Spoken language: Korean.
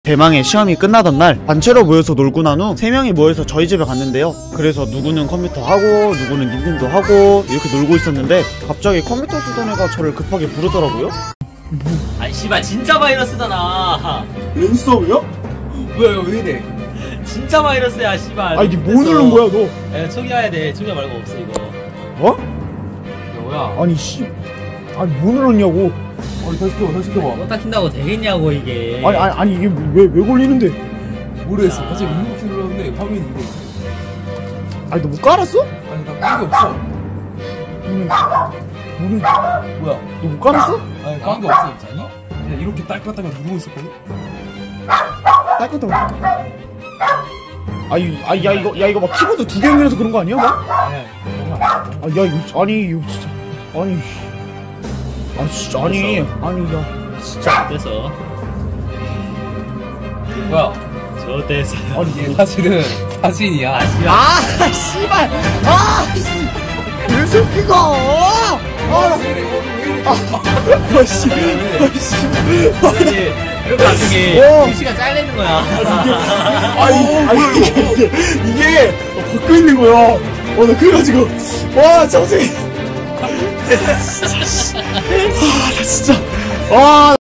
대망의 시험이 끝나던 날 단체로 모여서 놀고 난 후 3명이 모여서 저희 집에 갔는데요. 그래서 누구는 컴퓨터 하고 누구는 닌텐도 하고 이렇게 놀고 있었는데 갑자기 컴퓨터 쓰던 애가 저를 급하게 부르더라고요. 아니 씨발 진짜 바이러스잖아. 랜섬이야? 왜 이래? 진짜 바이러스야 씨발. 아니 뭐 누른 거야 너? 야 초기화해야 돼. 초기화 말고 없어 이거. 어? 이거 뭐야? 아니 아니 뭐 눌렀냐고. 아니 다시 켜봐. 껐다 킨다고 되겠냐고 이게. 아니 이게 왜 걸리는데? 모르겠어. 갑자기 윈도우 눌렀는데 화면이 이거. 아니 너 못 깔았어? 아니 나 깐게 없어. 뭐야? 너 못 깔았어? 아니 깐게 없어. 있잖니? 그냥 이렇게 딸깍딸깍 누르고 있었거든. 깔끔하다. 야 이거 막 키보드 2개 연결해서 그런 거 아니야 막? 아니야. 야 이거 이거 진짜 아니 야 진짜 됐어. 뭐야? 저 됐어. 아니 얘 사실은 사진이야. 씨발 그 새끼가 이렇게 나중에 그 시간 잘리는 거야. 이게 벗고 있는 거야. 나 그래가지고 와 정승이 나 진짜